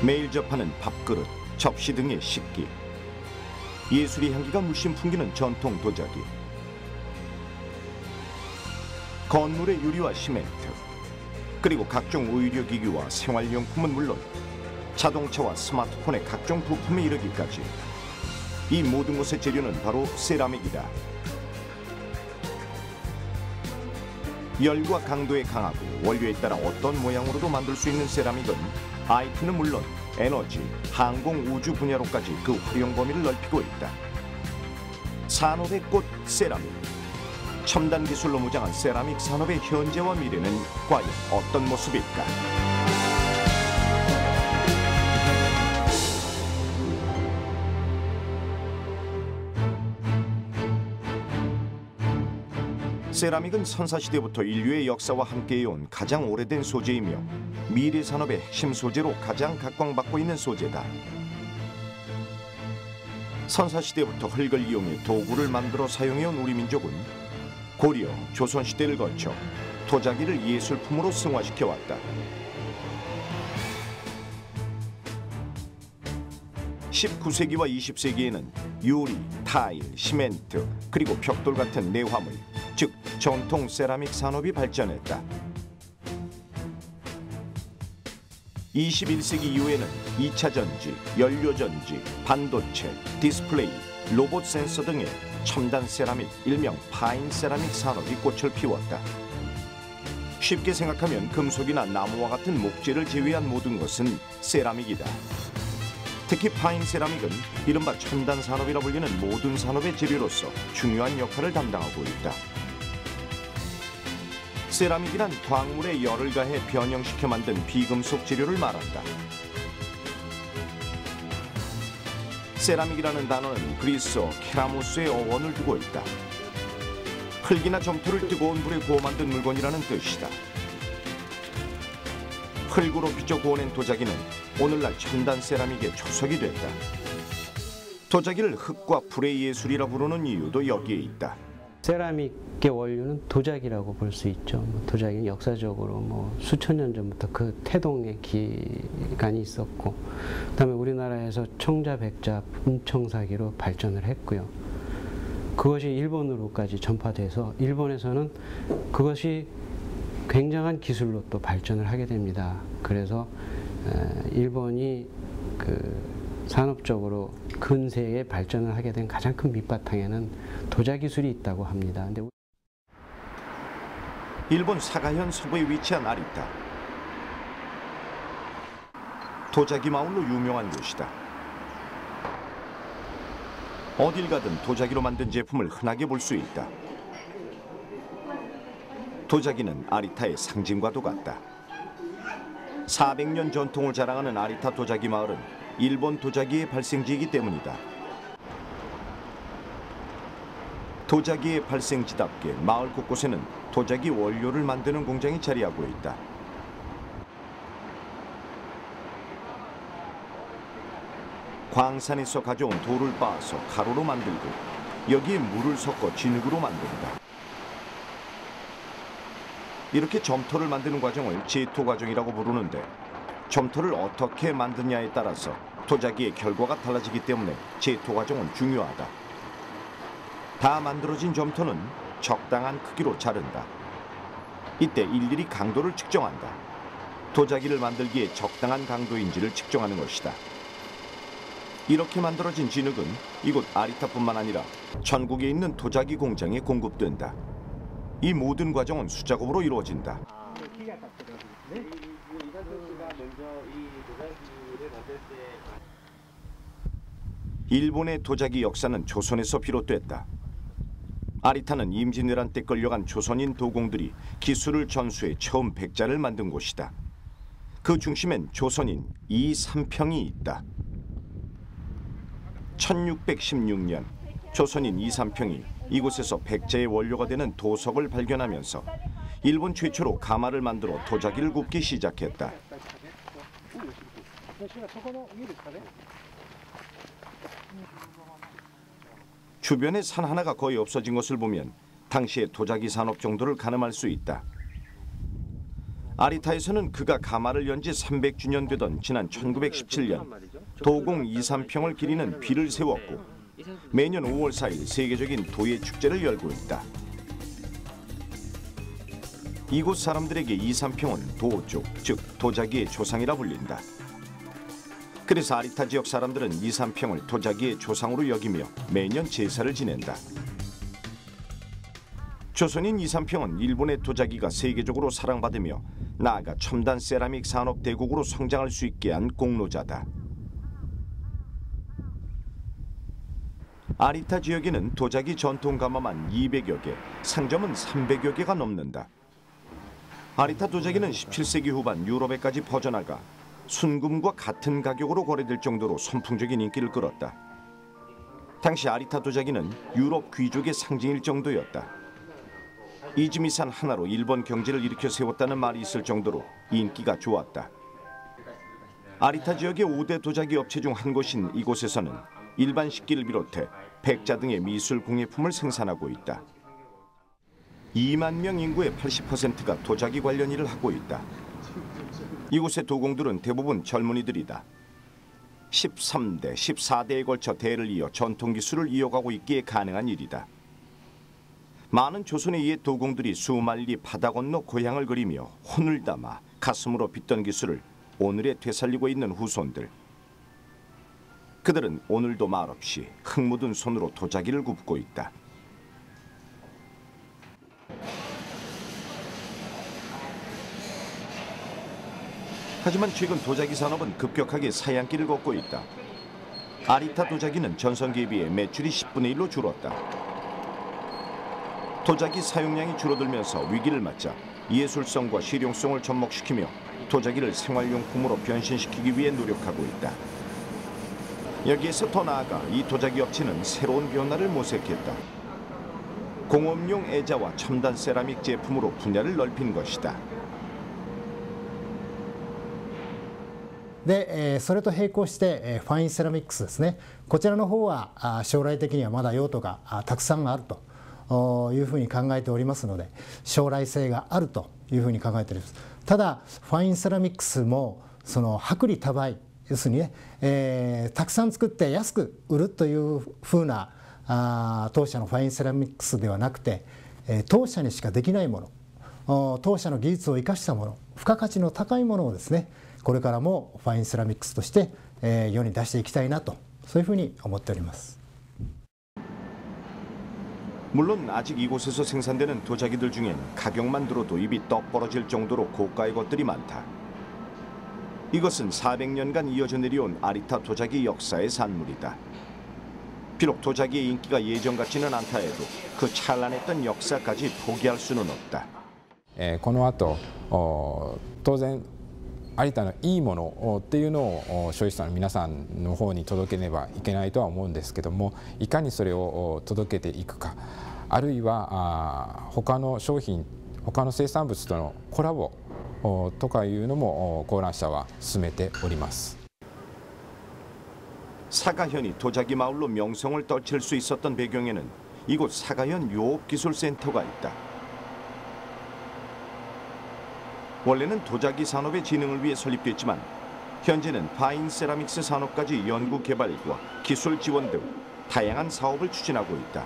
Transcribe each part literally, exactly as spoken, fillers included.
매일 접하는 밥그릇, 접시 등의 식기, 예술의 향기가 물씬 풍기는 전통 도자기, 건물의 유리와 시멘트, 그리고 각종 의료기기와 생활용품은 물론 자동차와 스마트폰의 각종 부품에 이르기까지 이 모든 것의 재료는 바로 세라믹이다. 열과 강도에 강하고 원료에 따라 어떤 모양으로도 만들 수 있는 세라믹은 아이티는 물론 에너지, 항공, 우주 분야로까지 그 활용 범위를 넓히고 있다. 산업의 꽃 세라믹. 첨단 기술로 무장한 세라믹 산업의 현재와 미래는 과연 어떤 모습일까? 세라믹은 선사시대부터 인류의 역사와 함께해온 가장 오래된 소재이며 미래 산업의 핵심 소재로 가장 각광받고 있는 소재다. 선사시대부터 흙을 이용해 도구를 만들어 사용해온 우리 민족은 고려, 조선시대를 거쳐 도자기를 예술품으로 승화시켜왔다. 십구 세기와 이십 세기에는 유리, 타일, 시멘트, 그리고 벽돌 같은 내화물, 즉 전통 세라믹 산업이 발전했다. 이십일 세기 이후에는 이 차 전지, 연료전지, 반도체, 디스플레이, 로봇 센서 등의 첨단 세라믹, 일명 파인 세라믹 산업이 꽃을 피웠다. 쉽게 생각하면 금속이나 나무와 같은 목재를 제외한 모든 것은 세라믹이다. 특히 파인 세라믹은 이른바 첨단 산업이라 불리는 모든 산업의 재료로서 중요한 역할을 담당하고 있다. 세라믹이란 광물에 열을 가해 변형시켜 만든 비금속 재료를 말한다. 세라믹이라는 단어는 그리스어 케라모스의 어원을 두고 있다. 흙이나 점토를 뜨거운 불에 구워 만든 물건이라는 뜻이다. 흙으로 빚어 구워낸 도자기는 오늘날 첨단 세라믹의 초석이 됐다. 도자기를 흙과 불의 예술이라 부르는 이유도 여기에 있다. 세라믹의 원료는 도자기라고 볼 수 있죠. 도자기는 역사적으로 뭐 수천 년 전부터 그 태동의 기간이 있었고, 그다음에 우리나라에서 청자, 백자, 분청사기로 발전을 했고요. 그것이 일본으로까지 전파돼서 일본에서는 그것이 굉장한 기술로 또 발전을 하게 됩니다. 그래서 일본이 그 산업적으로 근세에 발전을 하게 된 가장 큰 밑바탕에는 도자 기술이 있다고 합니다. 근데 일본 사가현 서부에 위치한 아리타. 도자기 마을로 유명한 곳이다. 어딜 가든 도자기로 만든 제품을 흔하게 볼 수 있다. 도자기는 아리타의 상징과도 같다. 사백 년 전통을 자랑하는 아리타 도자기 마을은 일본 도자기의 발생지이기 때문이다. 도자기의 발생지답게 마을 곳곳에는 도자기 원료를 만드는 공장이 자리하고 있다. 광산에서 가져온 돌을 빻아서 가루로 만들고 여기에 물을 섞어 진흙으로 만든다. 이렇게 점토를 만드는 과정을 제토 과정이라고 부르는데, 점토를 어떻게 만드냐에 따라서 도자기의 결과가 달라지기 때문에 제토 과정은 중요하다. 다 만들어진 점토는 적당한 크기로 자른다. 이때 일일이 강도를 측정한다. 도자기를 만들기에 적당한 강도인지를 측정하는 것이다. 이렇게 만들어진 진흙은 이곳 아리타뿐만 아니라 전국에 있는 도자기 공장에 공급된다. 이 모든 과정은 수작업으로 이루어진다. 일본의 도자기 역사는 조선에서 비롯됐다. 아리타는 임진왜란 때 끌려간 조선인 도공들이 기술을 전수해 처음 백자를 만든 곳이다. 그 중심엔 조선인 이삼평이 있다. 천육백십육 년 조선인 이삼평이 이곳에서 백자의 원료가 되는 도석을 발견하면서 일본 최초로 가마를 만들어 도자기를 굽기 시작했다. 주변에 산 하나가 거의 없어진 것을 보면 당시의 도자기 산업 정도를 가늠할 수 있다. 아리타에서는 그가 가마를 연 지 삼백 주년 되던 지난 천구백십칠 년 도공 이삼평을 기리는 비를 세웠고 매년 오월 사일 세계적인 도예 축제를 열고 있다. 이곳 사람들에게 이삼평은 도족, 즉 도자기의 조상이라 불린다. 그래서 아리타 지역 사람들은 이삼평을 도자기의 조상으로 여기며 매년 제사를 지낸다. 조선인 이삼평은 일본의 도자기가 세계적으로 사랑받으며 나아가 첨단 세라믹 산업 대국으로 성장할 수 있게 한 공로자다. 아리타 지역에는 도자기 전통 가마만 이백여 개, 상점은 삼백여 개가 넘는다. 아리타 도자기는 십칠 세기 후반 유럽에까지 퍼져나가 순금과 같은 가격으로 거래될 정도로 선풍적인 인기를 끌었다. 당시 아리타 도자기는 유럽 귀족의 상징일 정도였다. 이즈미산 하나로 일본 경제를 일으켜 세웠다는 말이 있을 정도로 인기가 좋았다. 아리타 지역의 오 대 도자기 업체 중 한 곳인 이곳에서는 일반 식기를 비롯해 백자 등의 미술 공예품을 생산하고 있다. 이만 명 인구의 팔십 퍼센트가 도자기 관련 일을 하고 있다. 이곳의 도공들은 대부분 젊은이들이다. 십삼 대, 십사 대에 걸쳐 대를 이어 전통 기술을 이어가고 있기에 가능한 일이다. 많은 조선의 옛 도공들이 수말리 바다 건너 고향을 그리며 혼을 담아 가슴으로 빚던 기술을 오늘에 되살리고 있는 후손들. 그들은 오늘도 말없이 흙 묻은 손으로 도자기를 굽고 있다. 하지만 최근 도자기 산업은 급격하게 사양길을 걷고 있다. 아리타 도자기는 전성기에 비해 매출이 십분의 일로 줄었다. 도자기 사용량이 줄어들면서 위기를 맞자 예술성과 실용성을 접목시키며 도자기를 생활용품으로 변신시키기 위해 노력하고 있다. 여기에서 더 나아가 이 도자기 업체는 새로운 변화를 모색했다. 공업용 애자와 첨단 세라믹 제품으로 분야를 넓힌 것이다. で、えー、それと並行して、えー、ファインセラミックスですね。こちらの方はあ将来的にはまだ用途があたくさんあるというふうに考えておりますので、将来性があるというふうに考えております。ただファインセラミックスもその薄利多売、要するにね、えー、たくさん作って安く売るというふうなあ当社のファインセラミックスではなくて、えー、当社にしかできないもの、当社の技術を生かしたもの、付加価値の高いものをですね、これからもファインセラミックスとして、えー、世に出していきたいなと、そういうふうに思っております。 물론 아직 이곳에서 생산되는 도자기들 중엔 가격만 들어도 입이 떡 벌어질 정도로 고가의 것들이 많다. 이것은 사백 년간 이어져 내려온 아리타 도자기 역사의 산물이다. 비록 도자기의 인기가 예전 같지는 않다 해도 그 찬란했던 역사까지 포기할 수는 없다. この後当然 有田のいいものっていうのを消費者の皆さんの方に届けねばいけないとは思うんですけども、いかにそれを届けていくか、あるいは他の商品、他の生産物とのコラボとかいうのも講談社は進めております。 사가현이 도자기 마을로 명성을 떨칠 수 있었던 배경에는 이곳 사가현 유업기술센터가 있다. 원래는 도자기 산업의 진흥을 위해 설립됐지만 현재는 파인 세라믹스 산업까지 연구 개발과 기술 지원 등 다양한 사업을 추진하고 있다.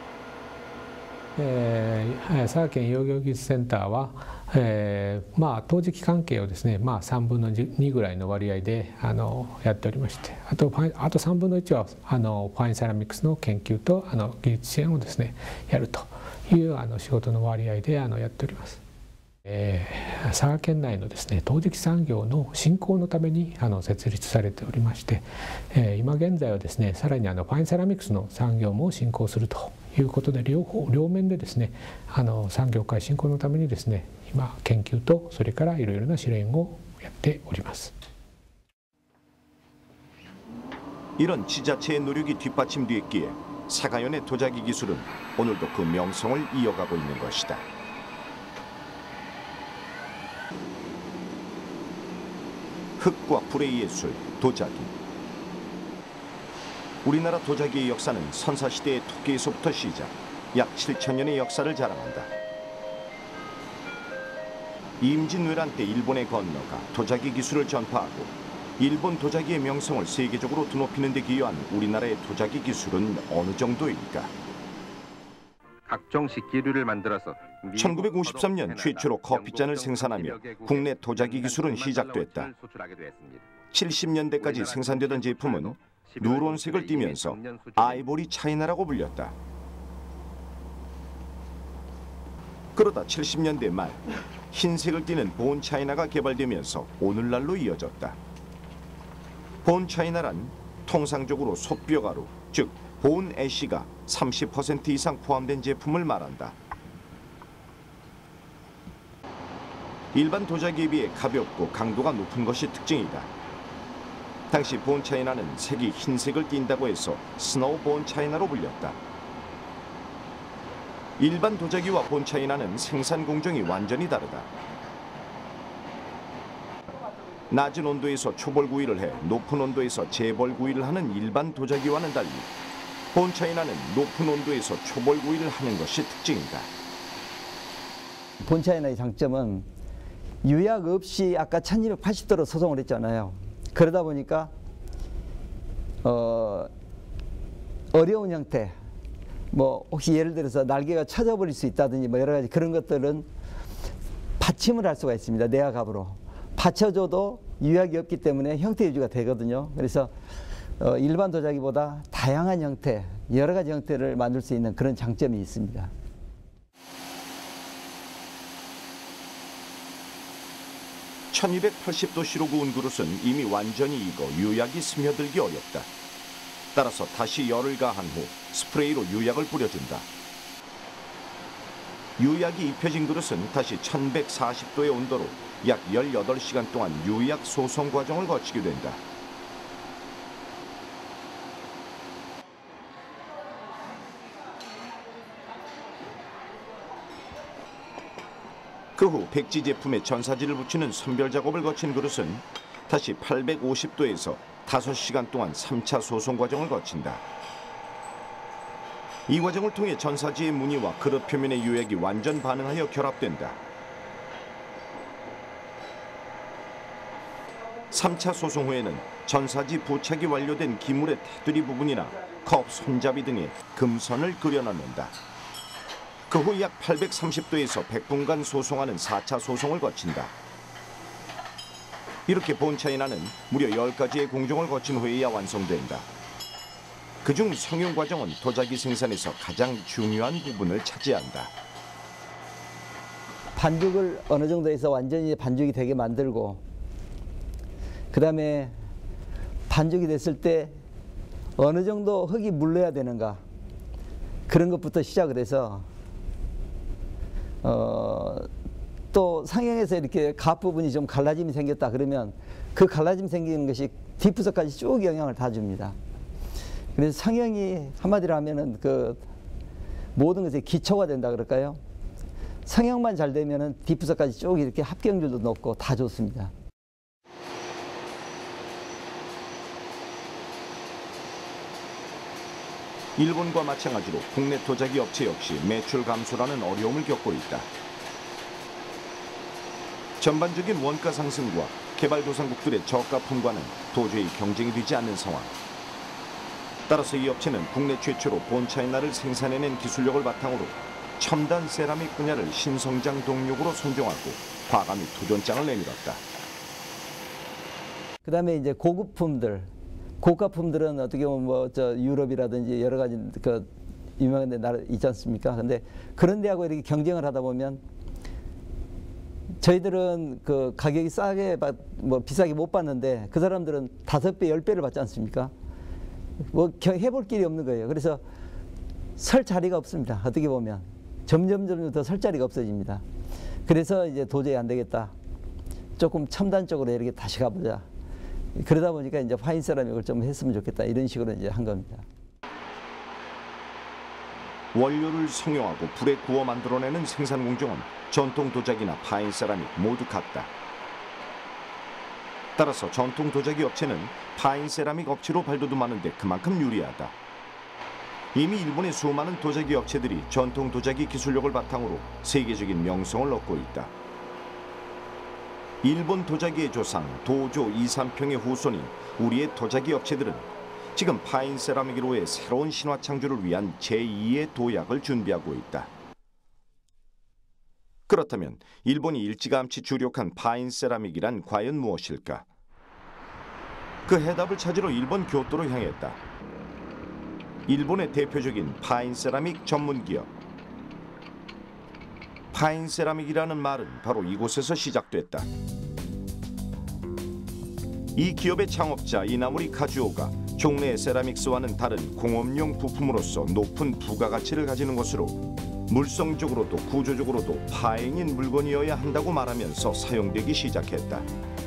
えー、佐賀県養業技術センターは、えーまあ、陶磁器関係をですね、まあ、さんぶんのにぐらいの割合であのやっておりまして、あとあとさんぶんのいちはあのファインセラミックスの研究とあの技術支援をですねやるというあの仕事の割合であのやっております。 えー、佐賀県内のですね陶磁器産業の振興のためにあの設立されておりまして、えー、今現在はですねさらにあのファインセラミックスの産業も振興するということで両方両面でですねあの産業界振興のためにですね今研究とそれからいろいろな支援をやっております。 이런 지자체의 노력이 뒷받침됐기에 사가현의 도자기 기술은 오늘도 그 명성을 이어가고 있는 것이다. 흙과 불의 예술, 도자기. 우리나라 도자기의 역사는 선사시대의 토끼에서부터 시작, 약 칠천 년의 역사를 자랑한다. 임진왜란 때 일본에 건너가 도자기 기술을 전파하고 일본 도자기의 명성을 세계적으로 드높이는 데 기여한 우리나라의 도자기 기술은 어느 정도일까? 각종 식기류를 만들어서 천구백오십삼 년 최초로 커피잔을 생산하며 국내 도자기 기술은 시작됐다. 칠십 년대까지 생산되던 제품은 누런색을 띠면서 아이보리 차이나라고 불렸다. 그러다 칠십 년대 말 흰색을 띠는 본 차이나가 개발되면서 오늘날로 이어졌다. 본 차이나란 통상적으로 솥뼈가루, 즉 본 애쉬가 삼십 퍼센트 이상 포함된 제품을 말한다. 일반 도자기에 비해 가볍고 강도가 높은 것이 특징이다. 당시 본 차이나는 색이 흰색을 띈다고 해서 스노우 본 차이나로 불렸다. 일반 도자기와 본 차이나는 생산 공정이 완전히 다르다. 낮은 온도에서 초벌 구이를 해 높은 온도에서 재벌 구이를 하는 일반 도자기와는 달리 본 차이나는 높은 온도에서 초벌 구이를 하는 것이 특징이다. 본 차이나의 장점은 유약 없이 아까 천이백팔십 도로 소송을 했잖아요. 그러다 보니까 어, 어려운 형태, 뭐 혹시 예를 들어서 날개가 쳐져버릴 수 있다든지 뭐 여러 가지 그런 것들은 받침을 할 수가 있습니다. 내화갑으로 받쳐줘도 유약이 없기 때문에 형태 유지가 되거든요. 그래서 어, 일반 도자기보다 다양한 형태, 여러 가지 형태를 만들 수 있는 그런 장점이 있습니다. 천이백팔십 도씨로 구운 그릇은 이미 완전히 익어 유약이 스며들기 어렵다. 따라서 다시 열을 가한 후 스프레이로 유약을 뿌려준다. 유약이 입혀진 그릇은 다시 천백사십 도의 온도로 약 열여덟 시간 동안 유약 소송 과정을 거치게 된다. 그 후 백지 제품에 전사지를 붙이는 선별 작업을 거친 그릇은 다시 팔백오십 도에서 다섯 시간 동안 삼 차 소송 과정을 거친다. 이 과정을 통해 전사지의 무늬와 그릇 표면의 유약이 완전 반응하여 결합된다. 삼 차 소송 후에는 전사지 부착이 완료된 기물의 테두리 부분이나 컵 손잡이 등에 금선을 그려 넣는다. 그 후 약 팔백삼십 도에서 백 분간 소송하는 사 차 소송을 거친다. 이렇게 본 차이나는 무려 열 가지의 공정을 거친 후에야 완성된다. 그중 성형 과정은 도자기 생산에서 가장 중요한 부분을 차지한다. 반죽을 어느 정도에서 완전히 반죽이 되게 만들고, 그 다음에 반죽이 됐을 때 어느 정도 흙이 물러야 되는가, 그런 것부터 시작을 해서 어, 또 상형에서 이렇게 갑 부분이 좀 갈라짐이 생겼다 그러면 그 갈라짐 생기는 것이 뒷부서까지 쭉 영향을 다 줍니다. 그래서 상형이 한마디로 하면은 그 모든 것의 기초가 된다 그럴까요? 상형만 잘 되면은 뒷부서까지 쭉 이렇게 합격률도 높고 다 좋습니다. 일본과 마찬가지로 국내 도자기 업체 역시 매출 감소라는 어려움을 겪고 있다. 전반적인 원가 상승과 개발도상국들의 저가품과는 도저히 경쟁이 되지 않는 상황. 따라서 이 업체는 국내 최초로 본 차이나를 생산해낸 기술력을 바탕으로 첨단 세라믹 분야를 신성장 동력으로 선정하고 과감히 도전장을 내밀었다. 그 다음에 이제 고급품들, 고가품들은 어떻게 보면 뭐 저 유럽이라든지 여러 가지 그 유명한 데 나라 있지 않습니까? 근데 그런 데하고 이렇게 경쟁을 하다 보면 저희들은 그 가격이 싸게 받, 뭐 비싸게 못 받는데 그 사람들은 다섯 배, 열 배를 받지 않습니까? 뭐 해볼 길이 없는 거예요. 그래서 설 자리가 없습니다. 어떻게 보면 점점 점점 더 설 자리가 없어집니다. 그래서 이제 도저히 안 되겠다. 조금 첨단적으로 이렇게 다시 가보자. 그러다 보니까 이제 파인 세라믹을 좀 했으면 좋겠다 이런 식으로 이제 한 겁니다. 원료를 성형하고 불에 구워 만들어내는 생산 공정은 전통 도자기나 파인 세라믹 모두 같다. 따라서 전통 도자기 업체는 파인 세라믹 업체로 발돋움하는데 그만큼 유리하다. 이미 일본의 수많은 도자기 업체들이 전통 도자기 기술력을 바탕으로 세계적인 명성을 얻고 있다. 일본 도자기의 조상 도조 이삼평의 후손인 우리의 도자기 업체들은 지금 파인 세라믹으로의 새로운 신화 창조를 위한 제이의 도약을 준비하고 있다. 그렇다면 일본이 일찌감치 주력한 파인 세라믹이란 과연 무엇일까? 그 해답을 찾으러 일본 교토로 향했다. 일본의 대표적인 파인 세라믹 전문 기업. 파인 세라믹이라는 말은 바로 이곳에서 시작됐다. 이 기업의 창업자 이나무리 카즈오가 종래 세라믹스와는 다른 공업용 부품으로서 높은 부가가치를 가지는 것으로 물성적으로도 구조적으로도 파인인 물건이어야 한다고 말하면서 사용되기 시작했다.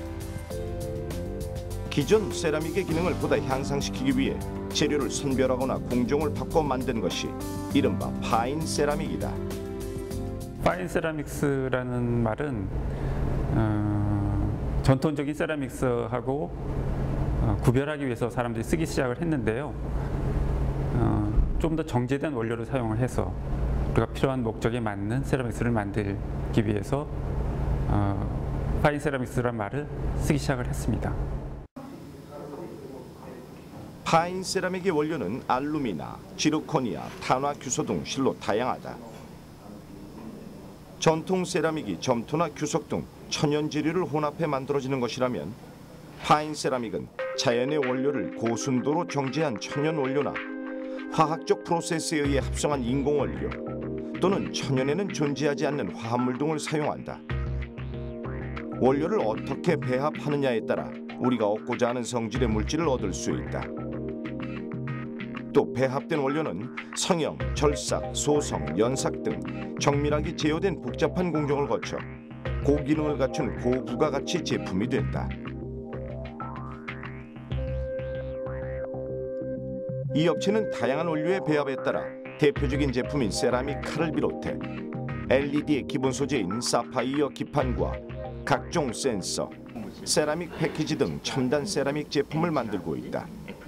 기존 세라믹의 기능을 보다 향상시키기 위해 재료를 선별하거나 공정을 바꿔 만든 것이 이른바 파인 세라믹이다. 파인 세라믹스라는 말은 어, 전통적인 세라믹스하고 어, 구별하기 위해서 사람들이 쓰기 시작을 했는데요. 어, 좀 더 정제된 원료를 사용을 해서 우리가 필요한 목적에 맞는 세라믹스를 만들기 위해서 어, 파인 세라믹스라는 말을 쓰기 시작을 했습니다. 파인 세라믹의 원료는 알루미나, 지르코니아, 탄화 규소 등 실로 다양하다. 전통 세라믹이 점토나 규석 등 천연 재료를 혼합해 만들어지는 것이라면 파인 세라믹은 자연의 원료를 고순도로 정제한 천연 원료나 화학적 프로세스에 의해 합성한 인공 원료 또는 천연에는 존재하지 않는 화합물 등을 사용한다. 원료를 어떻게 배합하느냐에 따라 우리가 얻고자 하는 성질의 물질을 얻을 수 있다. 또 배합된 원료는 성형, 절삭, 소성, 연삭 등 정밀하게 제어된 복잡한 공정을 거쳐 고기능을 갖춘 고부가가치 제품이 된다. 이 업체는 다양한 원료의 배합에 따라 대표적인 제품인 세라믹 칼을 비롯해 엘이디의 기본 소재인 사파이어 기판과 각종 센서, 세라믹 패키지 등 첨단 세라믹 제품을 만들고 있다.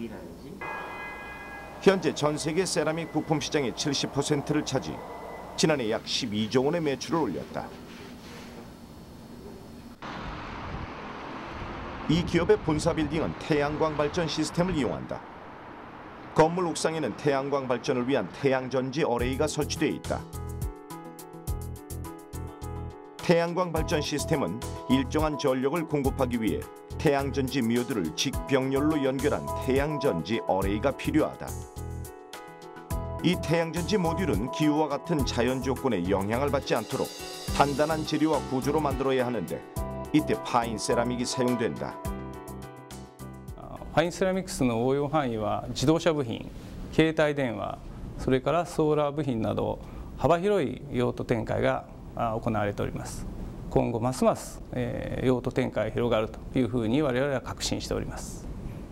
현재 전 세계 세라믹 부품 시장의 칠십 퍼센트를 차지, 지난해 약 십이조 원의 매출을 올렸다. 이 기업의 본사 빌딩은 태양광 발전 시스템을 이용한다. 건물 옥상에는 태양광 발전을 위한 태양전지 어레이가 설치되어 있다. 태양광 발전 시스템은 일정한 전력을 공급하기 위해 태양전지 묘두를 직병렬로 연결한 태양전지 어레이가 필요하다. 이 태양전지 모듈은 기후와 같은 자연 조건에 영향을 받지 않도록 단단한 재료와 구조로 만들어야 하는데 이때 파인 세라믹이 사용된다. ファインセラミックスの応用範囲は自動車部品、携帯電話、それからソーラー部品など幅広い用途展開が行われております。今後ますます用途展開が広がるというふうに我々は確信しております。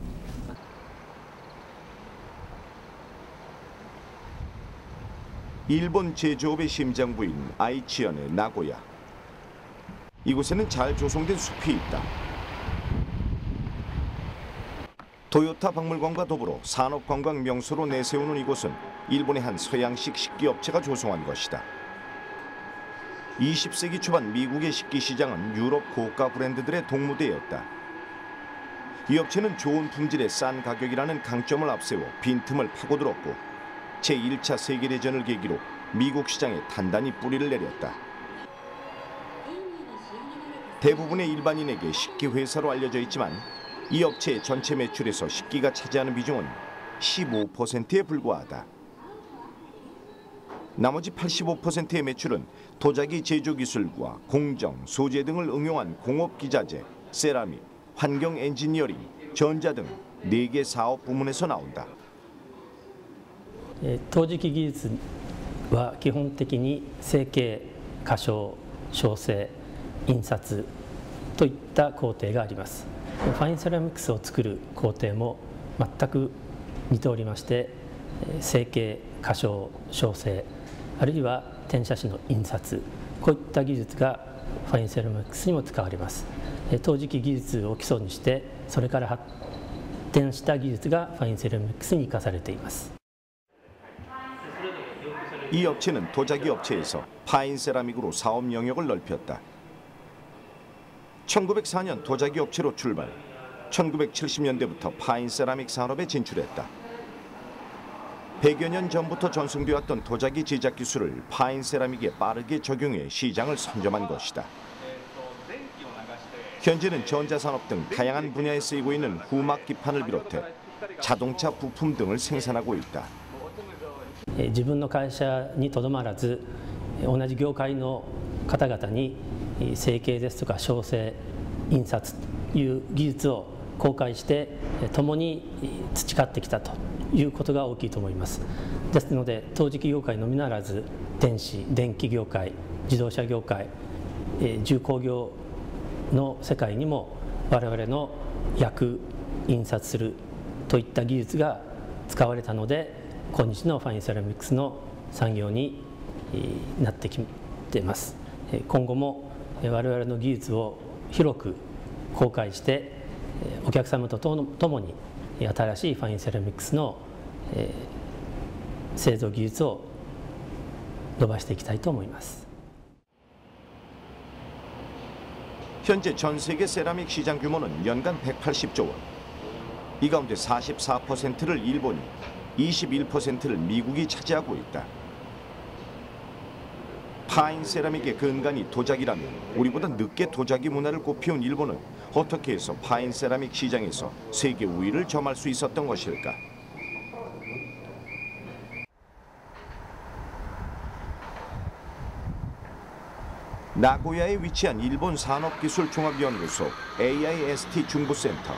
일본 제조업의 심장부인 아이치현의 나고야. 이곳에는 잘 조성된 숲이 있다. 도요타 박물관과 더불어 산업관광 명소로 내세우는 이곳은 일본의 한 서양식 식기업체가 조성한 것이다. 이십 세기 초반 미국의 식기 시장은 유럽 고가 브랜드들의 동무대였다. 이 업체는 좋은 품질에 싼 가격이라는 강점을 앞세워 빈틈을 파고들었고 제일 차 세계대전을 계기로 미국 시장에 단단히 뿌리를 내렸다. 대부분의 일반인에게 식기 회사로 알려져 있지만 이 업체의 전체 매출에서 식기가 차지하는 비중은 십오 퍼센트에 불과하다. 나머지 팔십오 퍼센트의 매출은 도자기 제조 기술과 공정, 소재 등을 응용한 공업기자재, 세라믹, 환경 엔지니어링, 전자 등 네 개 사업 부문에서 나온다. 陶磁器技術は基本的に成形、加工、焼成、印刷といった工程があります。ファインセラミックスを作る工程も全く似ておりまして、成形、加工、焼成、あるいは転写紙の印刷、こういった技術がファインセラミックスにも使われます。陶磁器技術を基礎にして、それから発展した技術がファインセラミックスに生かされています。 이 업체는 도자기 업체에서 파인 세라믹으로 사업 영역을 넓혔다. 천구백사 년 도자기 업체로 출발. 천구백칠십 년대부터 파인 세라믹 산업에 진출했다. 백여 년 전부터 전승되었던 도자기 제작 기술을 파인 세라믹에 빠르게 적용해 시장을 선점한 것이다. 현재는 전자산업 등 다양한 분야에 쓰이고 있는 후막 기판을 비롯해 자동차 부품 등을 생산하고 있다. 自分の会社にとどまらず、同じ業界の方々に成形ですとか焼成、印刷という技術を公開して共に培ってきたということが大きいと思います。ですので陶磁器業界のみならず電子・電気業界、自動車業界、重工業の世界にも我々の焼く、印刷するといった技術が使われたので、今日のファインセラミックスの産業になってきています。今後も我々の技術を広く公開してお客様とともに新しいファインセラミックスの製造技術を伸ばしていきたいと思います。 현재 전 세계 세라믹 시장 규모는 연간 백팔십조 원. 이 가운데 사십사 퍼센트를 일본이, 이십일 퍼센트를 미국이 차지하고 있다. 파인 세라믹의 근간이 도자기라면 우리보다 늦게 도자기 문화를 꽃피운 일본은 어떻게 해서 파인 세라믹 시장에서 세계 우위를 점할 수 있었던 것일까? 나고야에 위치한 일본 산업기술종합연구소 에이아이에스티 중부센터.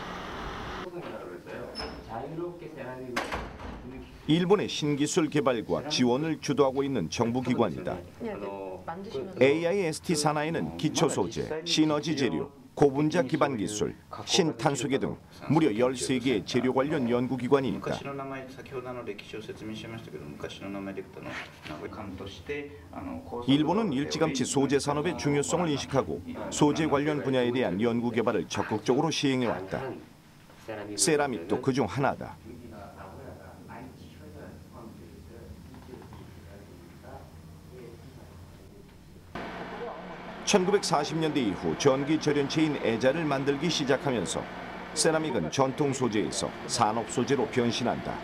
일본의 신기술 개발과 지원을 주도하고 있는 정부기관이다. 에이아이에스티 산하에는 기초소재, 시너지 재료, 고분자 기반 기술, 신탄소계 등 무려 열세 개의 재료 관련 연구기관이 있다. 일본은 일찌감치 소재 산업의 중요성을 인식하고 소재 관련 분야에 대한 연구 개발을 적극적으로 시행해왔다. 세라믹도 그중 하나다. 천구백사십 년대 이후 전기 절연체인 에자를 만들기 시작하면서 세라믹은 전통 소재에서 산업 소재로 변신한다.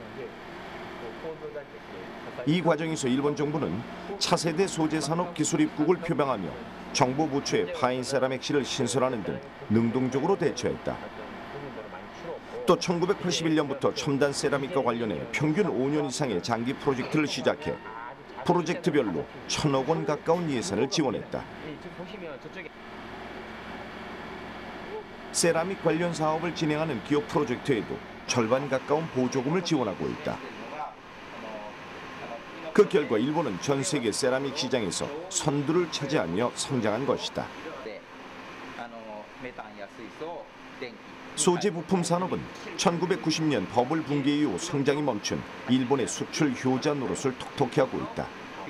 이 과정에서 일본 정부는 차세대 소재 산업 기술 입국을 표방하며 정부 부처에 파인 세라믹실을 신설하는 등 능동적으로 대처했다. 또 천구백팔십일 년부터 첨단 세라믹과 관련해 평균 오 년 이상의 장기 프로젝트를 시작해 프로젝트별로 천억 원 가까운 예산을 지원했다. 세라믹 관련 사업을 진행하는 기업 프로젝트에도 절반 가까운 보조금을 지원하고 있다. 그 결과 일본은 전 세계 세라믹 시장에서 선두를 차지하며 성장한 것이다. 소재 부품 산업은 천구백구십 년 버블 붕괴 이후 성장이 멈춘 일본의 수출 효자 노릇을 톡톡히 하고 있다.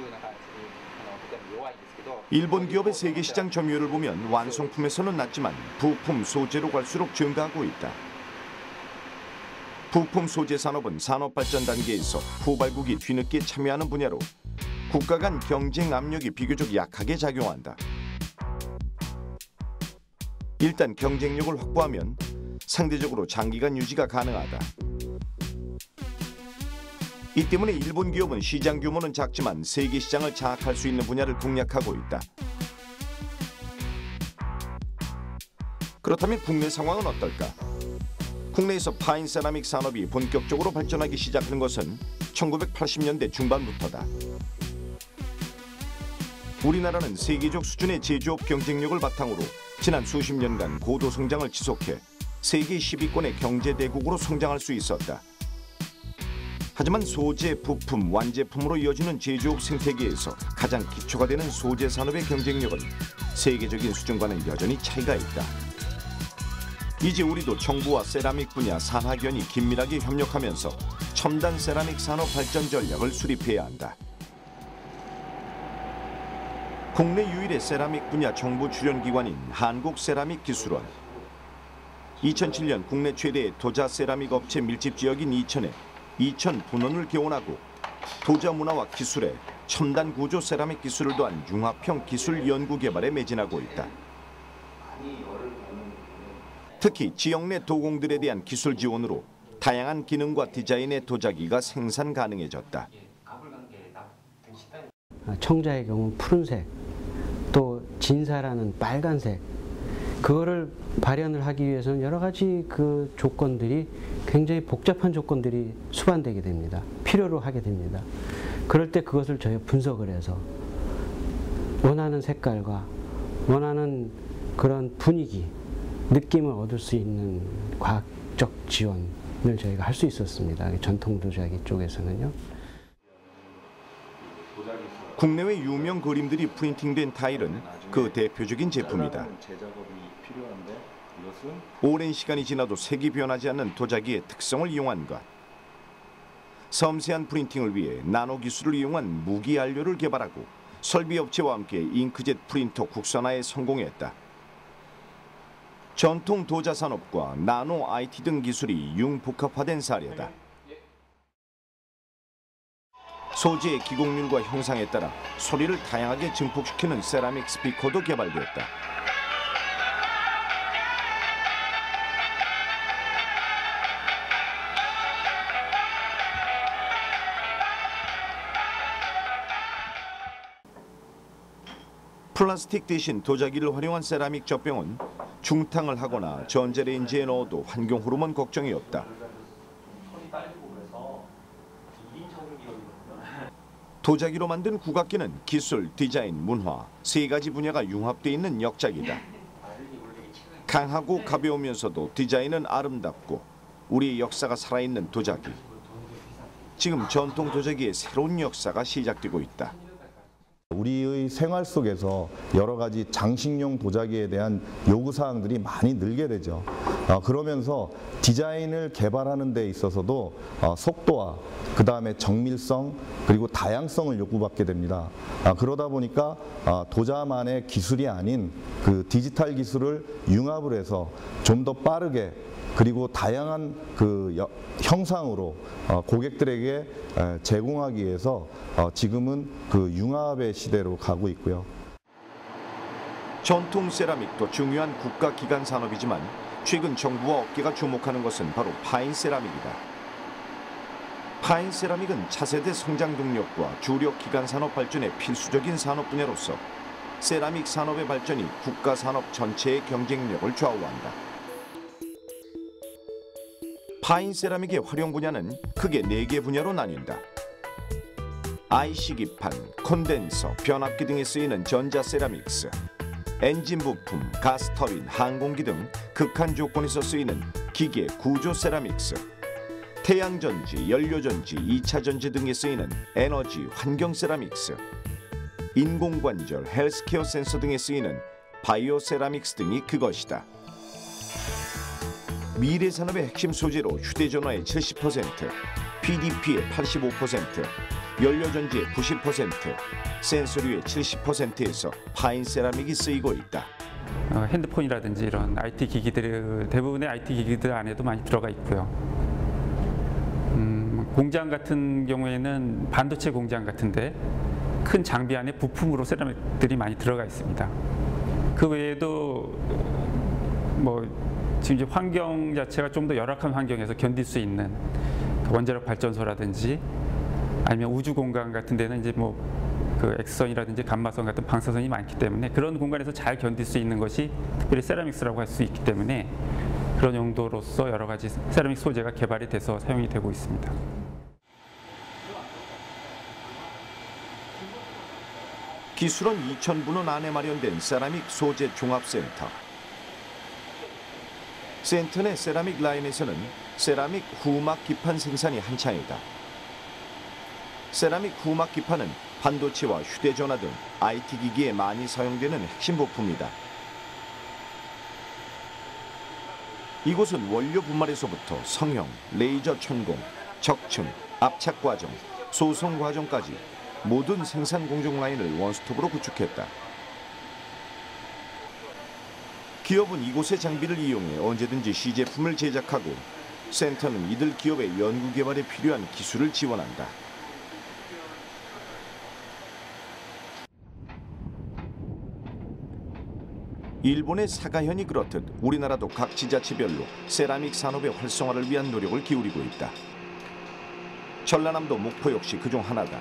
일본 기업의 세계 시장 점유율을 보면 완성품에서는 낮지만 부품 소재로 갈수록 증가하고 있다. 부품 소재 산업은 산업 발전 단계에서 후발국이 뒤늦게 참여하는 분야로 국가 간 경쟁 압력이 비교적 약하게 작용한다. 일단 경쟁력을 확보하면 상대적으로 장기간 유지가 가능하다. 이 때문에 일본 기업은 시장 규모는 작지만 세계 시장을 장악할 수 있는 분야를 공략하고 있다. 그렇다면 국내 상황은 어떨까? 국내에서 파인 세라믹 산업이 본격적으로 발전하기 시작한 것은 천구백팔십 년대 중반부터다. 우리나라는 세계적 수준의 제조업 경쟁력을 바탕으로 지난 수십 년간 고도 성장을 지속해 세계 십 위권의 경제대국으로 성장할 수 있었다. 하지만 소재, 부품, 완제품으로 이어지는 제조업 생태계에서 가장 기초가 되는 소재 산업의 경쟁력은 세계적인 수준과는 여전히 차이가 있다. 이제 우리도 정부와 세라믹 분야 산학연이 긴밀하게 협력하면서 첨단 세라믹 산업 발전 전략을 수립해야 한다. 국내 유일의 세라믹 분야 정부 출연 기관인 한국세라믹기술원. 이천칠 년 국내 최대의 도자 세라믹 업체 밀집 지역인 이천에 이천 분원을 개원하고 도자 문화와 기술에 첨단 구조 세라믹 기술을 더한 융합형 기술 연구 개발에 매진하고 있다. 특히 지역 내 도공들에 대한 기술 지원으로 다양한 기능과 디자인의 도자기가 생산 가능해졌다. 청자의 경우는 푸른색, 또 진사라는 빨간색, 그거를 발현을 하기 위해서는 여러 가지 그 조건들이 굉장히 복잡한 조건들이 수반되게 됩니다. 필요로 하게 됩니다. 그럴 때 그것을 저희가 분석을 해서 원하는 색깔과 원하는 그런 분위기, 느낌을 얻을 수 있는 과학적 지원을 저희가 할 수 있었습니다. 전통 도자기 쪽에서는요. 국내외 유명 그림들이 프린팅된 타일은 그 대표적인 제품이다. 오랜 시간이 지나도 색이 변하지 않는 도자기의 특성을 이용한 것. 섬세한 프린팅을 위해 나노 기술을 이용한 무기 안료를 개발하고 설비 업체와 함께 잉크젯 프린터 국산화에 성공했다. 전통 도자 산업과 나노 아이티 등 기술이 융복합화된 사례다. 소재의 기곡률과 형상에 따라 소리를 다양하게 증폭시키는 세라믹 스피커도 개발됐다. 플라스틱 대신 도자기를 활용한 세라믹 젖병은 중탕을 하거나 전자레인지에 넣어도 환경 호르몬 걱정이 없다. 도자기로 만든 국악기는 기술, 디자인, 문화 세 가지 분야가 융합되어 있는 역작이다. 강하고 가벼우면서도 디자인은 아름답고 우리의 역사가 살아있는 도자기. 지금 전통 도자기의 새로운 역사가 시작되고 있다. 우리의 생활 속에서 여러 가지 장식용 도자기에 대한 요구사항들이 많이 늘게 되죠. 어, 그러면서 디자인을 개발하는 데 있어서도 어, 속도와 그 다음에 정밀성 그리고 다양성을 요구받게 됩니다. 아, 그러다 보니까 아, 도자만의 기술이 아닌 그 디지털 기술을 융합을 해서 좀 더 빠르게 그리고 다양한 그 여, 형상으로 어, 고객들에게 에, 제공하기 위해서 어, 지금은 그 융합의 시대로 가고 있고요. 전통 세라믹도 중요한 국가기관 산업이지만 최근 정부와 업계가 주목하는 것은 바로 파인 세라믹이다. 파인 세라믹은 차세대 성장 동력과 주력 기관 산업 발전의 필수적인 산업 분야로서 세라믹 산업의 발전이 국가 산업 전체의 경쟁력을 좌우한다. 파인 세라믹의 활용 분야는 크게 네 개 분야로 나뉜다. 아이씨기판, 콘덴서, 변압기 등에 쓰이는 전자 세라믹스, 엔진 부품, 가스터빈, 항공기 등 극한 조건에서 쓰이는 기계, 구조 세라믹스, 태양전지, 연료전지, 이차 전지 등에 쓰이는 에너지, 환경 세라믹스, 인공관절, 헬스케어 센서 등에 쓰이는 바이오 세라믹스 등이 그것이다. 미래 산업의 핵심 소재로 휴대전화의 칠십 퍼센트, 피디피의 팔십오 퍼센트, 연료전지의 구십 퍼센트, 센서류의 칠십 퍼센트에서 파인 세라믹이 쓰이고 있다. 어, 핸드폰이라든지 이런 아이티 기기들, 대부분의 아이티 기기들 안에도 많이 들어가 있고요. 음, 공장 같은 경우에는 반도체 공장 같은데 큰 장비 안에 부품으로 세라믹들이 많이 들어가 있습니다. 그 외에도 뭐 지금 이제 환경 자체가 좀 더 열악한 환경에서 견딜 수 있는 원자력 발전소라든지 아니면 우주 공간 같은 데는 이제 뭐 그 X선이라든지 감마선 같은 방사선이 많기 때문에 그런 공간에서 잘 견딜 수 있는 것이 특별히 세라믹스라고 할 수 있기 때문에 그런 용도로서 여러 가지 세라믹 소재가 개발이 돼서 사용이 되고 있습니다. 기술원 이천 분원 안에 마련된 세라믹 소재 종합센터. 센터 내 세라믹 라인에서는 세라믹 후막 기판 생산이 한창이다. 세라믹 후막 기판은 반도체와 휴대전화 등 아이티 기기에 많이 사용되는 핵심 부품이다. 이곳은 원료 분말에서부터 성형, 레이저 천공, 적층, 압착 과정, 소성 과정까지 모든 생산 공정 라인을 원스톱으로 구축했다. 기업은 이곳의 장비를 이용해 언제든지 시제품을 제작하고 센터는 이들 기업의 연구 개발에 필요한 기술을 지원한다. 일본의 사가현이 그렇듯 우리나라도 각 지자체별로 세라믹 산업의 활성화를 위한 노력을 기울이고 있다. 전라남도 목포 역시 그중 하나다.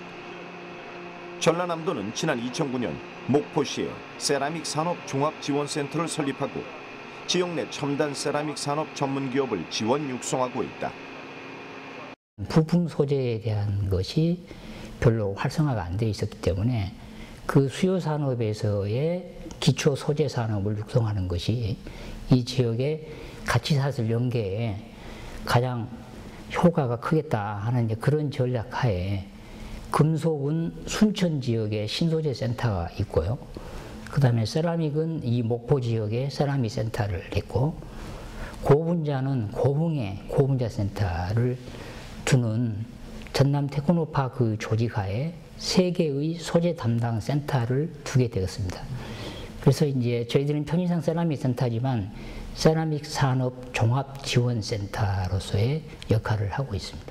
전라남도는 지난 이천구 년 목포시에 세라믹 산업 종합지원센터를 설립하고 지역 내 첨단 세라믹 산업 전문 기업을 지원 육성하고 있다. 부품 소재에 대한 것이 별로 활성화가 안 돼 있었기 때문에 그 수요 산업에서의 기초 소재 산업을 육성하는 것이 이 지역의 가치사슬 연계에 가장 효과가 크겠다 하는 그런 전략 하에 금속은 순천 지역에 신소재 센터가 있고요. 그 다음에 세라믹은 이 목포 지역에 세라믹 센터를 했고, 고분자는 고흥에 고분자 센터를 두는 전남 테크노파크 조직하에 세 개의 소재 담당 센터를 두게 되었습니다. 그래서 이제 저희들은 편의상 세라믹 센터지만 세라믹 산업 종합 지원 센터로서의 역할을 하고 있습니다.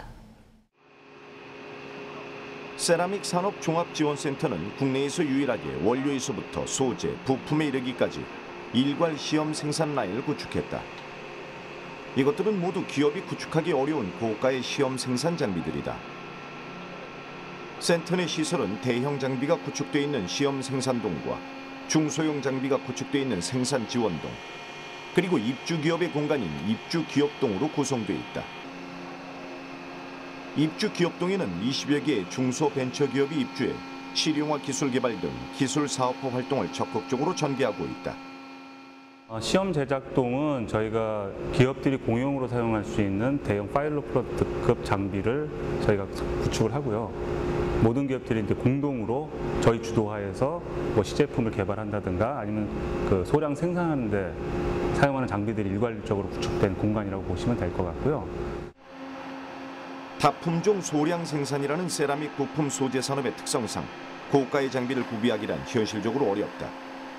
세라믹 산업 종합 지원 센터는 국내에서 유일하게 원료에서부터 소재, 부품에 이르기까지 일괄 시험 생산 라인을 구축했다. 이것들은 모두 기업이 구축하기 어려운 고가의 시험 생산 장비들이다. 센터 내 시설은 대형 장비가 구축되어 있는 시험 생산동과 중소형 장비가 구축되어 있는 생산 지원동, 그리고 입주 기업의 공간인 입주 기업동으로 구성되어 있다. 입주 기업동에는 이십여 개의 중소벤처기업이 입주해 실용화 기술 개발 등 기술 사업화 활동을 적극적으로 전개하고 있다. 시험 제작동은 저희가 기업들이 공용으로 사용할 수 있는 대형 파일럿급 장비를 저희가 구축을 하고요. 모든 기업들이 이제 공동으로 저희 주도하에서 뭐 시제품을 개발한다든가 아니면 그 소량 생산하는데 사용하는 장비들이 일괄적으로 구축된 공간이라고 보시면 될 것 같고요. 다품종 소량 생산이라는 세라믹 부품 소재 산업의 특성상 고가의 장비를 구비하기란 현실적으로 어렵다.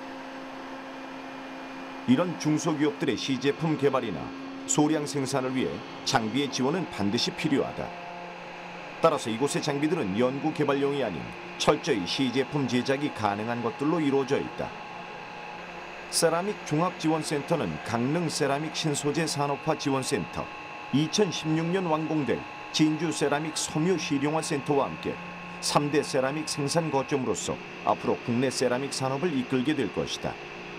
이런 중소기업들의 시제품 개발이나 소량 생산을 위해 장비의 지원은 반드시 필요하다. 따라서 이곳의 장비들은 연구 개발용이 아닌 철저히 시제품 제작이 가능한 것들로 이루어져 있다. 세라믹 종합지원센터는 강릉 세라믹 신소재 산업화 지원센터, 이천십육 년 완공될 진주 세라믹 섬유 실용화 센터와 함께 삼 대 세라믹 생산 거점으로서 앞으로 국내 세라믹 산업을 이끌게 될 것이다.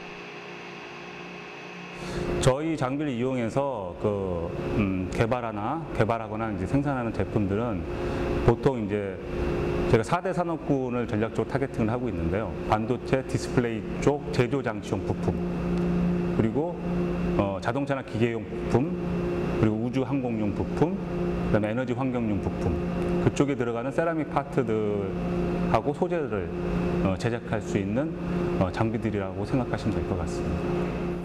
저희 장비를 이용해서 그 음, 개발하나 개발하거나 이제 생산하는 제품들은 보통 이제 제가 사 대 산업군을 전략적으로 타겟팅을 하고 있는데요. 반도체, 디스플레이 쪽 제조 장치용 부품, 그리고 어, 자동차나 기계용 부품, 그리고 우주 항공용 부품, 그다음에 에너지 환경용 부품, 그쪽에 들어가는 세라믹 파트들하고 소재를 어, 제작할 수 있는 어, 장비들이라고 생각하시면 될 것 같습니다.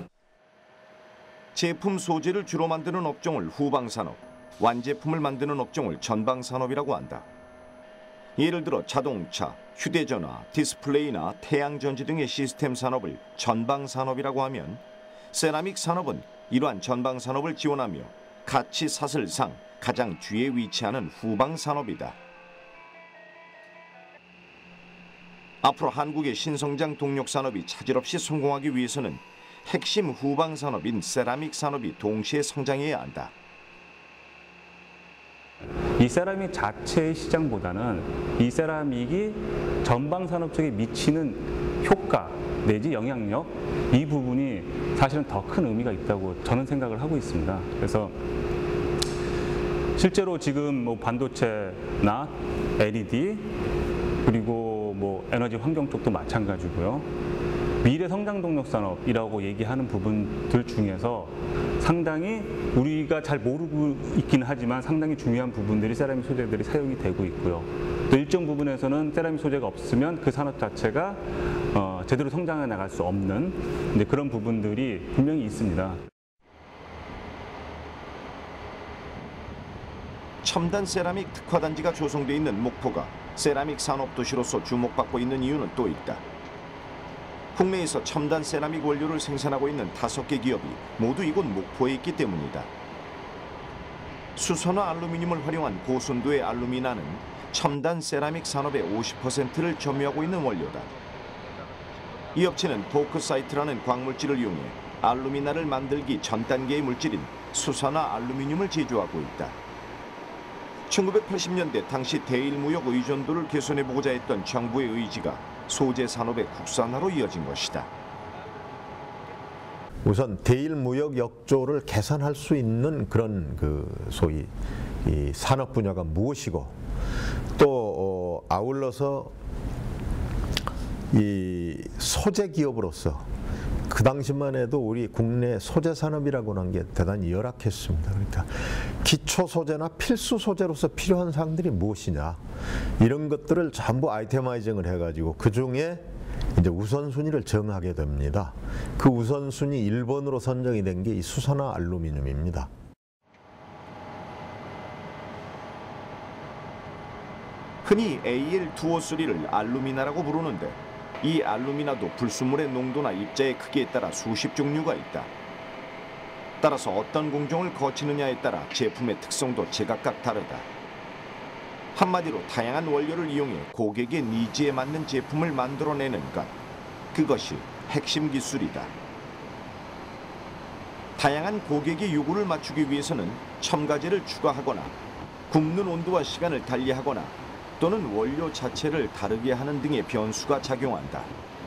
제품 소재를 주로 만드는 업종을 후방산업, 완제품을 만드는 업종을 전방산업이라고 한다. 예를 들어 자동차, 휴대전화, 디스플레이나 태양전지 등의 시스템 산업을 전방산업이라고 하면, 세라믹 산업은 이러한 전방산업을 지원하며 가치 사슬상 가장 뒤에 위치하는 후방산업이다. 앞으로 한국의 신성장 동력산업이 차질 없이 성공하기 위해서는 핵심 후방산업인 세라믹 산업이 동시에 성장해야 한다. 이 세라믹 자체의 시장보다는 이 세라믹이 전방산업 쪽에 미치는 효과 내지 영향력, 이 부분이 사실은 더 큰 의미가 있다고 저는 생각을 하고 있습니다. 그래서 실제로 지금 뭐 반도체나 엘이디 그리고 뭐 에너지 환경 쪽도 마찬가지고요. 미래 성장 동력 산업이라고 얘기하는 부분들 중에서 상당히 우리가 잘 모르고 있긴 하지만 상당히 중요한 부분들이 세라믹 소재들이 사용이 되고 있고요. 또 일정 부분에서는 세라믹 소재가 없으면 그 산업 자체가 어, 제대로 성장해 나갈 수 없는 이제 그런 부분들이 분명히 있습니다. 첨단 세라믹 특화단지가 조성돼 있는 목포가 세라믹 산업 도시로서 주목받고 있는 이유는 또 있다. 국내에서 첨단 세라믹 원료를 생산하고 있는 다섯 개 기업이 모두 이곳 목포에 있기 때문이다. 수선화 알루미늄을 활용한 고순도의 알루미나는 첨단 세라믹 산업의 오십 퍼센트를 점유하고 있는 원료다. 이 업체는 보크사이트라는 광물질을 이용해 알루미나를 만들기 전 단계의 물질인 수산화 알루미늄을 제조하고 있다. 천구백팔십 년대 당시 대일 무역 의존도를 개선해보고자 했던 정부의 의지가 소재 산업의 국산화로 이어진 것이다. 우선 대일 무역 역조를 개선할 수 있는 그런 그 소위 이 산업 분야가 무엇이고 또 어, 아울러서 이 소재 기업으로서 그 당시만 해도 우리 국내 소재 산업이라고 하는 게 대단히 열악했습니다. 그러니까 기초 소재나 필수 소재로서 필요한 사항들이 무엇이냐 이런 것들을 전부 아이테마이징을 해가지고 그 중에 이제 우선순위를 정하게 됩니다. 그 우선순위 일 번으로 선정이 된 게 이 수산화 알루미늄입니다. 흔히 에이엘 이백오십삼을 알루미나라고 부르는데 이 알루미나도 불순물의 농도나 입자의 크기에 따라 수십 종류가 있다. 따라서 어떤 공정을 거치느냐에 따라 제품의 특성도 제각각 다르다. 한마디로 다양한 원료를 이용해 고객의 니즈에 맞는 제품을 만들어내는 것, 그것이 핵심 기술이다. 다양한 고객의 요구를 맞추기 위해서는 첨가제를 추가하거나 굽는 온도와 시간을 달리하거나 또는 원료 자체를 다르게 하는 등의 변수가 작용한다.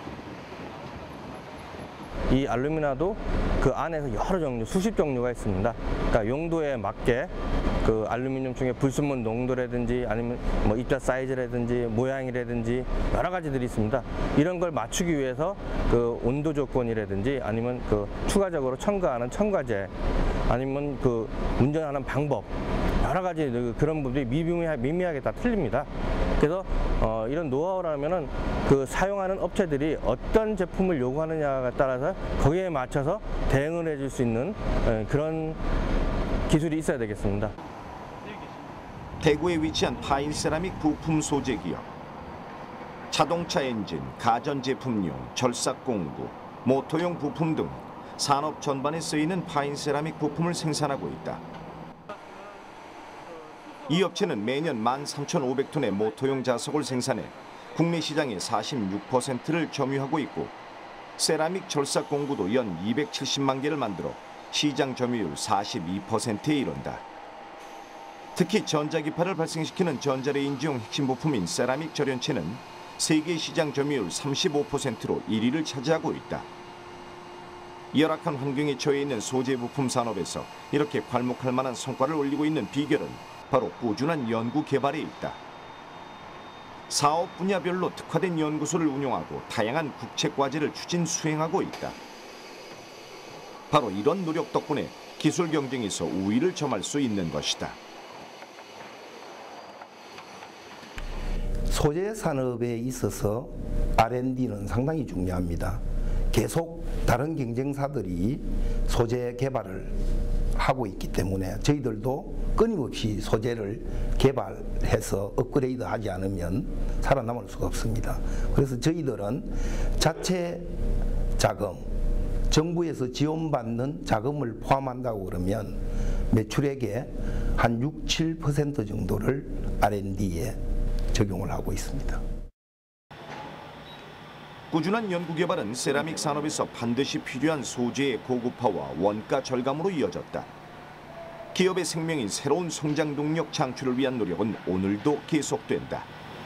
이 알루미나도 그 안에서 여러 종류, 수십 종류가 있습니다. 그러니까 용도에 맞게 그 알루미늄 중에 불순물 농도라든지 아니면 뭐 입자 사이즈라든지 모양이라든지 여러 가지들이 있습니다. 이런 걸 맞추기 위해서 그 온도 조건이라든지 아니면 그 추가적으로 첨가하는 첨가제 아니면 그 운전하는 방법 여러 가지 그런 부분이 미미하게, 미미하게 다 틀립니다. 그래서 어, 이런 노하우라면은 그 사용하는 업체들이 어떤 제품을 요구하느냐에 따라서 거기에 맞춰서 대응을 해줄 수 있는 에, 그런 기술이 있어야 되겠습니다. 대구에 위치한 파인 세라믹 부품 소재 기업. 자동차 엔진, 가전제품용, 절삭공구, 모터용 부품 등 산업 전반에 쓰이는 파인 세라믹 부품을 생산하고 있다. 이 업체는 매년 만 삼천오백 톤의 모터용 자석을 생산해 국내 시장의 사십육 퍼센트를 점유하고 있고 세라믹 절삭 공구도 연 이백칠십만 개를 만들어 시장 점유율 사십이 퍼센트에 이른다. 특히 전자기파를 발생시키는 전자레인지용 핵심 부품인 세라믹 절연체는 세계 시장 점유율 삼십오 퍼센트로 일 위를 차지하고 있다. 열악한 환경에 처해 있는 소재 부품 산업에서 이렇게 괄목할 만한 성과를 올리고 있는 비결은 바로 꾸준한 연구 개발에 있다. 사업 분야별로 특화된 연구소를 운영하고 다양한 국책 과제를 추진 수행하고 있다. 바로 이런 노력 덕분에 기술 경쟁에서 우위를 점할 수 있는 것이다. 소재 산업에 있어서 알 앤 디는 상당히 중요합니다. 계속 다른 경쟁사들이 소재 개발을 하고 있기 때문에 저희들도 끊임없이 소재를 개발해서 업그레이드하지 않으면 살아남을 수가 없습니다. 그래서 저희들은 자체 자금, 정부에서 지원받는 자금을 포함한다고 그러면 매출액의 한 육, 칠 퍼센트 정도를 알 앤 디에 적용을 하고 있습니다. 꾸준한 연구개발은 세라믹 산업에서 반드시 필요한 소재의 고급화와 원가 절감으로 이어졌다. 기업의 생명인 새로운 성장 동력 창출을 위한 노력은 오늘도 계속된다.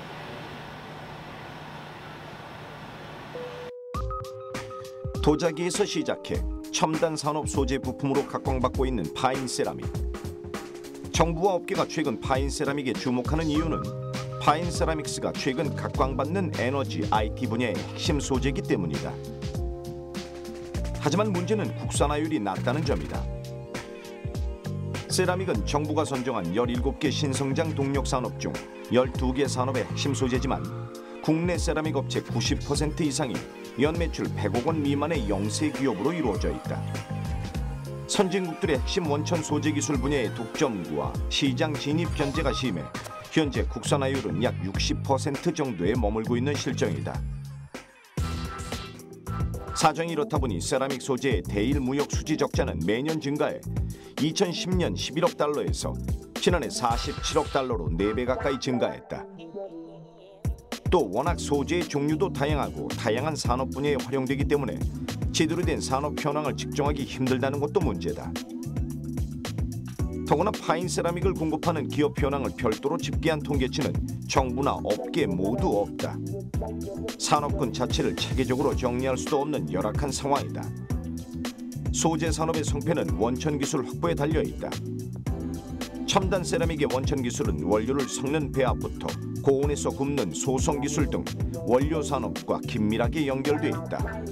도자기에서 시작해 첨단 산업 소재 부품으로 각광받고 있는 파인 세라믹. 정부와 업계가 최근 파인 세라믹에 주목하는 이유는 파인 세라믹스가 최근 각광받는 에너지, 아이 티 분야의 핵심 소재이기 때문이다. 하지만 문제는 국산화율이 낮다는 점이다. 세라믹은 정부가 선정한 열일곱 개 신성장 동력 산업 중 열두 개 산업의 핵심 소재지만 국내 세라믹 업체 구십 퍼센트 이상이 연매출 백억 원 미만의 영세 기업으로 이루어져 있다. 선진국들의 핵심 원천 소재 기술 분야의 독점구와 시장 진입 견제가 심해 현재 국산화율은 약 육십 퍼센트 정도에 머물고 있는 실정이다. 사정이 이렇다 보니 세라믹 소재의 대일 무역 수지 적자는 매년 증가해 이천십 년 십일억 달러에서 지난해 사십칠억 달러로 네 배 가까이 증가했다. 또 워낙 소재의 종류도 다양하고 다양한 산업 분야에 활용되기 때문에 제대로 된 산업 현황을 측정하기 힘들다는 것도 문제다. 더구나 파인 세라믹을 공급하는 기업 현황을 별도로 집계한 통계치는 정부나 업계 모두 없다. 산업군 자체를 체계적으로 정리할 수도 없는 열악한 상황이다. 소재 산업의 성패는 원천 기술 확보에 달려 있다. 첨단 세라믹의 원천 기술은 원료를 섞는 배합부터 고온에서 굽는 소성 기술 등 원료 산업과 긴밀하게 연결돼 있다.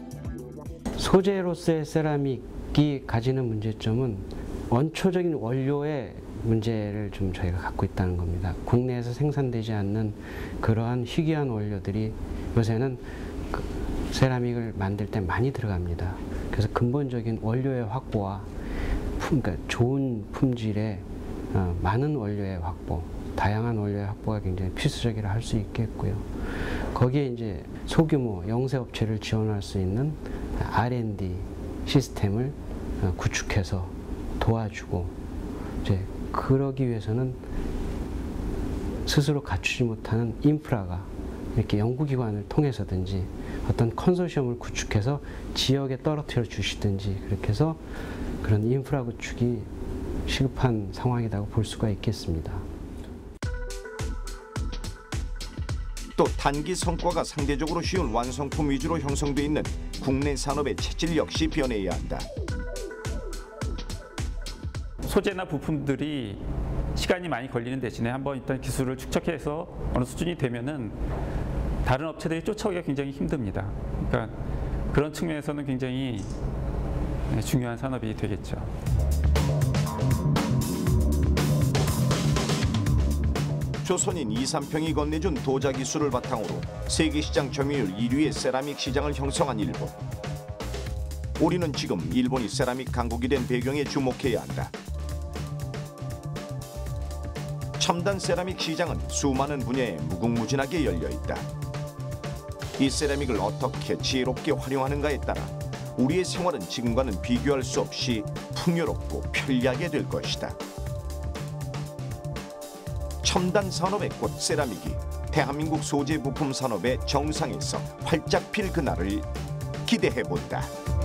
소재로서의 세라믹이 가지는 문제점은 원초적인 원료의 문제를 좀 저희가 갖고 있다는 겁니다. 국내에서 생산되지 않는 그러한 희귀한 원료들이 요새는 그 세라믹을 만들 때 많이 들어갑니다. 그래서 근본적인 원료의 확보와 품, 그러니까 좋은 품질의 어, 많은 원료의 확보, 다양한 원료의 확보가 굉장히 필수적이라 할 수 있겠고요. 거기에 이제 소규모 영세업체를 지원할 수 있는 알 앤 디 시스템을 어, 구축해서 도와주고, 이제 그러기 위해서는 스스로 갖추지 못하는 인프라가 이렇게 연구기관을 통해서든지 어떤 컨소시엄을 구축해서 지역에 떨어뜨려 주시든지 그렇게 해서 그런 인프라 구축이 시급한 상황이라고 볼 수가 있겠습니다. 또 단기 성과가 상대적으로 쉬운 완성품 위주로 형성돼 있는 국내 산업의 체질 역시 변해야 한다. 소재나 부품들이 시간이 많이 걸리는 대신에 한번 일단 기술을 축적해서 어느 수준이 되면은 다른 업체들이 쫓아오기가 굉장히 힘듭니다. 그러니까 그런 측면에서는 굉장히 중요한 산업이 되겠죠. 조선인 이삼평이 건네준 도자 기술을 바탕으로 세계 시장 점유율 일 위의 세라믹 시장을 형성한 일본. 우리는 지금 일본이 세라믹 강국이 된 배경에 주목해야 한다. 첨단 세라믹 시장은 수많은 분야에 무궁무진하게 열려 있다. 이 세라믹을 어떻게 지혜롭게 활용하는가에 따라 우리의 생활은 지금과는 비교할 수 없이 풍요롭고 편리하게 될 것이다. 첨단 산업의 꽃 세라믹이 대한민국 소재 부품 산업의 정상에서 활짝 필 그날을 기대해 본다.